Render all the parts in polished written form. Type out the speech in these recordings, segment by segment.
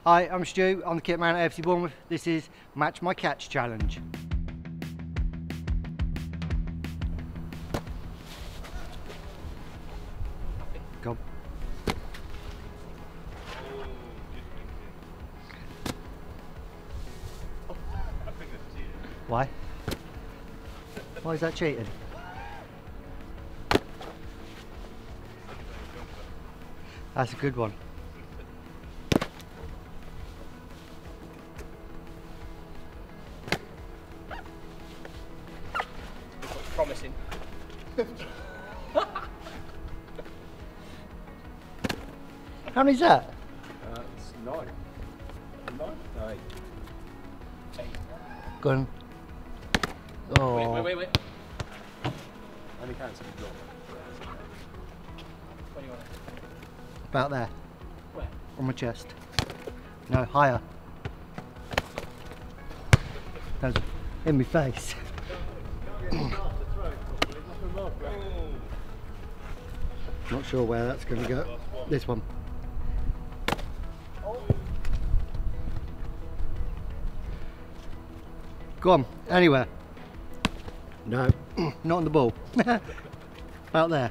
Hi, I'm Stu. I'm the kit man at AFC Bournemouth. This is Match My Catch Challenge. Go on. Why? Why is that cheating? That's a good one. Promising. How many's that? It's 9. 9? No, 8. 8. Go on. Oh. Wait. Only counts if you drop. Where do you want it? About there. Where? On my chest. No, higher. That was in my face. Not sure where that's going to go. This one. Go on, anywhere. No, not on the ball. About there.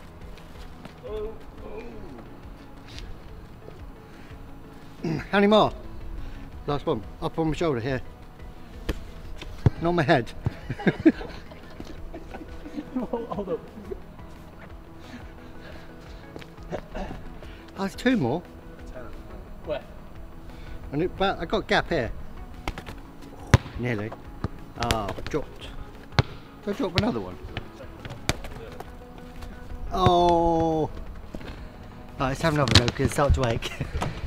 How many more? Last one. Up on my shoulder here. Not my head. Hold up. Oh, there's 2 more. Where? And I got a gap here. Nearly. Oh, dropped. Did I drop another one? Oh. Right, let's have another go because it starts to ache.